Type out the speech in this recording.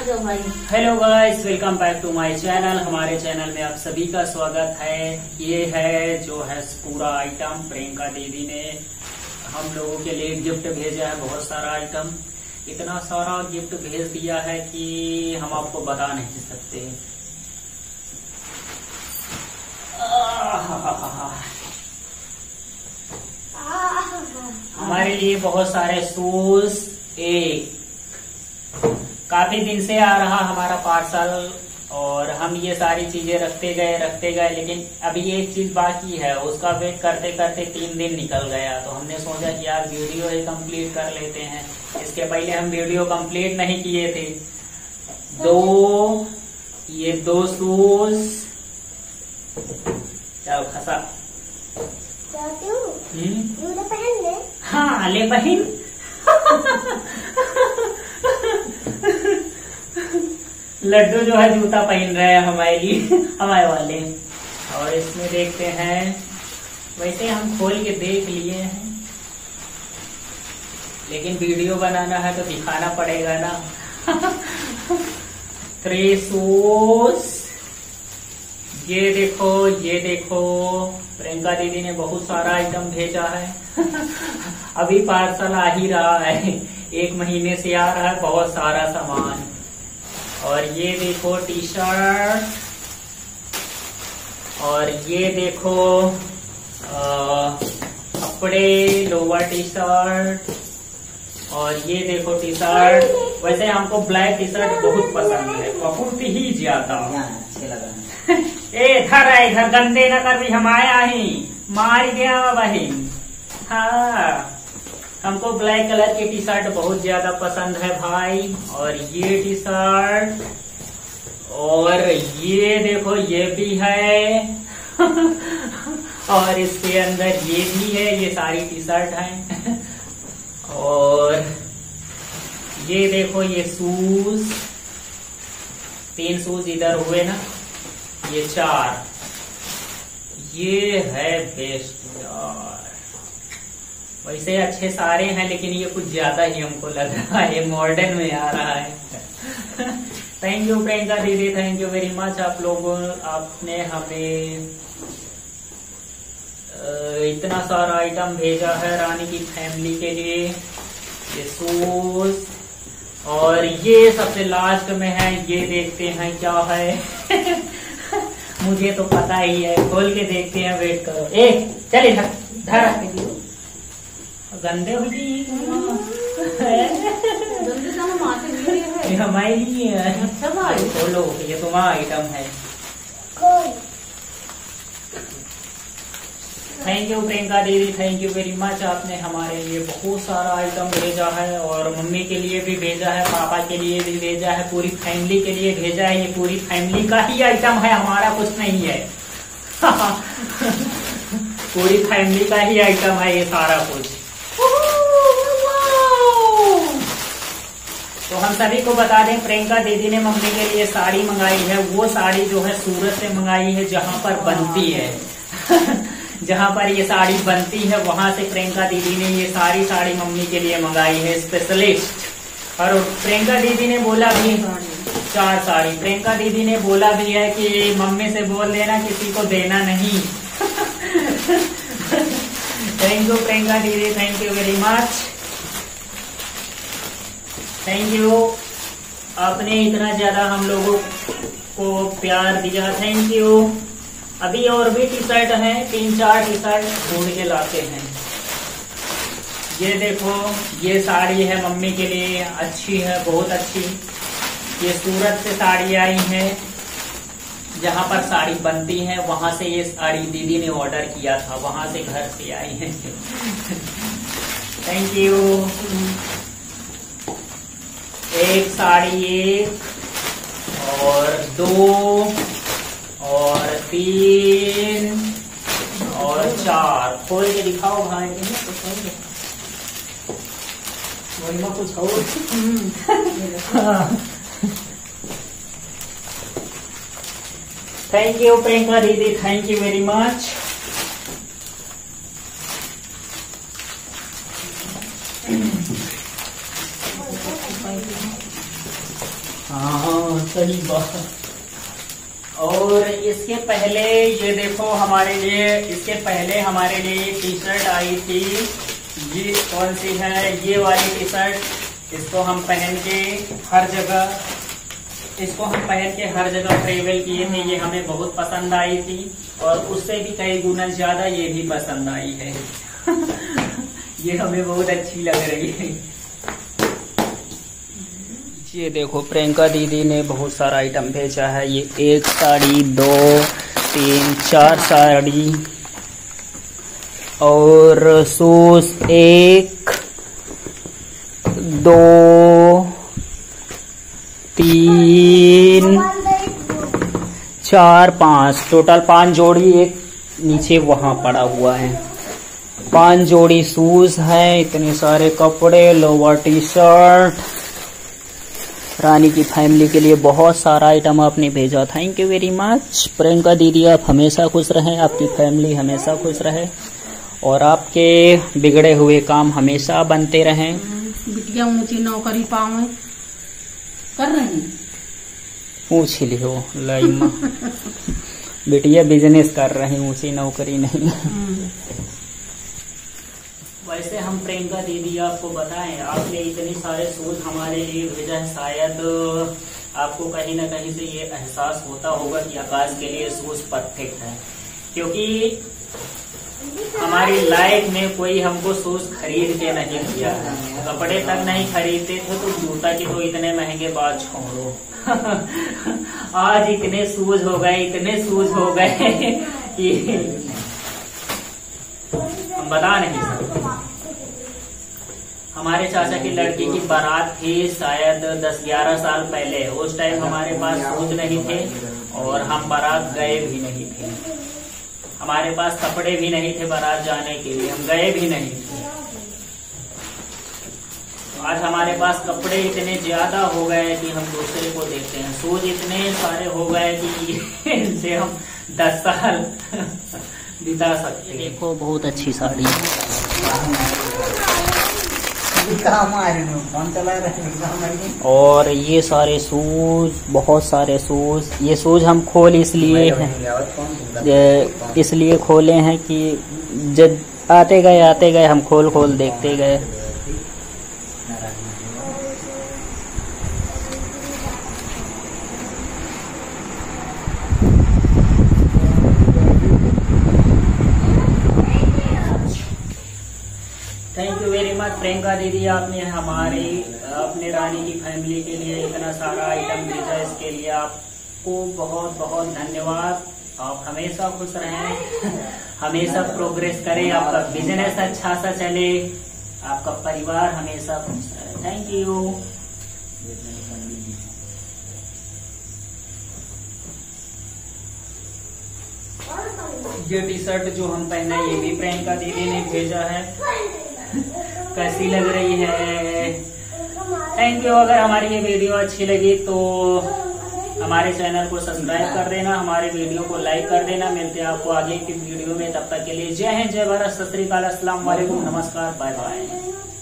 Hello guys, welcome back to my channel. हमारे channel में आप सभी का स्वागत है। ये है जो है पूरा आइटम प्रियंका दीदी ने हम लोगों के लिए गिफ्ट भेजा है। बहुत सारा आइटम, इतना सारा गिफ्ट भेज दिया है कि हम आपको बता नहीं सकते। हमारे लिए बहुत सारे शूज, एक काफी दिन से आ रहा हमारा पार्सल और हम ये सारी चीजें रखते गए, लेकिन अभी एक चीज बाकी है, उसका वेट करते करते 3 दिन निकल गया। तो हमने सोचा कि यार वीडियो ही कंप्लीट कर लेते हैं। इसके पहले हम वीडियो कंप्लीट नहीं किए थे। ये दो शूज, चलो खसा पहन ले। हाँ ले बहन। लड्डू जो है जूता पहन रहे हैं हमारे लिए, हमारे वाले। और इसमें देखते हैं, वैसे हम खोल के देख लिए हैं, लेकिन वीडियो बनाना है तो दिखाना पड़ेगा ना। 3 शूज, ये देखो प्रियंका दीदी ने बहुत सारा आइटम भेजा है। अभी पार्सल आ ही रहा है, 1 महीने से आ रहा है बहुत सारा सामान। और ये देखो टी शर्ट, और ये देखो कपड़े, लोअर टी शर्ट, और ये देखो टी शर्ट। वैसे हमको ब्लैक टी शर्ट बहुत पसंद है, बहुत ही ज्यादा अच्छे लगा। इधर गंदे न कर भी, हम आया ही मार गया बहन। हाँ, हमको ब्लैक कलर की टी शर्ट बहुत ज्यादा पसंद है भाई। और ये टी शर्ट, और ये देखो ये भी है। और इसके अंदर ये भी है, ये सारी टी शर्ट है। और ये देखो ये शूज, 3 शूज इधर हुए ना, ये 4। ये है बेस्ट यार। वैसे अच्छे सारे हैं, लेकिन ये कुछ ज्यादा ही हमको लग रहा है, मॉडर्न में आ रहा है। थैंक यू प्रियंका दीदी, थैंक यू वेरी मच। आप लोगों आपने हमें इतना सारा आइटम भेजा है रानी की फैमिली के लिए। ये शूज, और ये सबसे लास्ट में है, ये देखते हैं क्या है। मुझे तो पता ही है, खोल के देखते हैं, वेट करो। चले धर गंदे हो गई हमारे लिए। अच्छा भाई खोलो, ये तुम्हारा आइटम है। थैंक यू प्रियंका दीदी, थैंक यू वेरी मच। आपने हमारे लिए बहुत सारा आइटम भेजा है, और मम्मी के लिए भी भेजा है, पापा के लिए भी भेजा है, पूरी फैमिली के लिए भेजा है। ये पूरी फैमिली का ही आइटम है, हमारा कुछ नहीं है। पूरी फैमिली का ही आइटम है ये सारा कुछ। तो हम सभी को बता दें, प्रियंका दीदी ने मम्मी के लिए साड़ी मंगाई है। वो साड़ी जो है सूरत से मंगाई है, जहाँ पर बनती है। जहाँ पर ये साड़ी बनती है, वहां से प्रियंका दीदी ने ये सारी साड़ी मम्मी के लिए मंगाई है, स्पेशलिस्ट। और प्रियंका दीदी ने बोला भी 4 साड़ी। प्रियंका दीदी ने बोला भी है कि मम्मी से बोल देना किसी को देना नहीं। थैंक यू प्रियंका दीदी, thank you very much, thank you. आपने इतना ज्यादा हम लोगों को प्यार दिया, थैंक यू। अभी और भी टी शर्ट हैं, 3-4 टी शर्ट ढूंढ के लाते हैं। ये देखो, ये साड़ी है मम्मी के लिए, अच्छी है, बहुत अच्छी। ये सूरत से साड़ी आई है, जहाँ पर साड़ी बनती है, वहां से ये साड़ी दीदी ने ऑर्डर किया था, वहां से घर से आई है। Thank you. एक साड़ी, 1 और 2 और 3 और 4। खोल के दिखाओ भाई। वही में कुछ हो। थैंक यू प्रियंका दीदी, थैंक यू वेरी मच। हाँ सही बात। और इसके पहले ये देखो हमारे लिए, इसके पहले हमारे लिए टी शर्ट आई थी। ये कौन सी है? ये वाली टी शर्ट। इसको हम पहन के हर जगह ट्रेवल किए थे। ये हमें बहुत पसंद आई थी और उससे भी कई गुना ज्यादा ये भी पसंद आई है। ये हमें बहुत अच्छी लग रही है। ये देखो प्रियंका दीदी ने बहुत सारा आइटम भेजा है। ये 1 साड़ी, 2, 3, 4 साड़ी और शूज 1, 2, 3, 4, 5 टोटल 5 जोड़ी। एक नीचे वहां पड़ा हुआ है। 5 जोड़ी शूज है। इतने सारे कपड़े, लोअर, टी शर्ट। रानी की फैमिली के लिए बहुत सारा आइटम आपने भेजा। Thank you very much Priyanka दीदी। आप हमेशा खुश रहें, आपकी फैमिली हमेशा खुश रहे और आपके बिगड़े हुए काम हमेशा बनते रहें। बिटिया ऊंची नौकरी पावे कर रही। पूछ लियो लाइमा। बिटिया बिजनेस कर रही, ऊंची नौकरी नहीं। वैसे हम प्रियंका दीदी आपको बताएं, आपने इतने सारे शूज हमारे लिए भेजा है। शायद आपको कहीं ना कहीं से ये एहसास होता होगा कि आकाश के लिए शूज परफेक्ट है, क्योंकि हमारी लाइफ में कोई हमको शूज खरीद के नहीं दिया है। कपड़े तक नहीं खरीदते थे तो जूता के तो इतने महंगे बात छोड़ो। आज इतने शूज हो गए कि हम बता नहीं सकते। हमारे चाचा की लड़की की बारात थी शायद 10-11 साल पहले। उस टाइम हमारे पास शूज नहीं थे और हम बारात गए भी नहीं थे। हमारे पास कपड़े भी नहीं थे बारात जाने के लिए, हम गए भी नहीं थे। आज हमारे पास कपड़े इतने ज्यादा हो गए कि हम दूसरे को देखते हैं। शूज इतने सारे हो गए कि इनसे हम 10 साल बिता सकते हैं। देखो बहुत अच्छी साड़ी और ये सारे शूज, बहुत सारे शूज। ये शूज हम खोल इसलिए खोले हैं कि जब आते गए हम खोल देखते गए। Thank you very much Priyanka दीदी, आपने अपने रानी की फैमिली के लिए इतना सारा आइटम भेजा। इसके लिए आपको बहुत बहुत धन्यवाद। आप हमेशा खुश रहें, हमेशा प्रोग्रेस करें, आपका बिजनेस अच्छा सा चले, आपका परिवार हमेशा खुश रहे। Thank you. ये टी शर्ट जो हम पहने ये भी प्रियंका दीदी ने भेजा है। कैसी लग रही है? Thank you. अगर हमारी ये वीडियो अच्छी लगी तो हमारे चैनल को सब्सक्राइब कर देना, हमारे वीडियो को लाइक कर देना। मिलते हैं आपको आगे की वीडियो में, तब तक के लिए जय हिंद, जय भारत, सत श्री अकाल, अस्सलाम वालेकुम, नमस्कार, बाय बाय।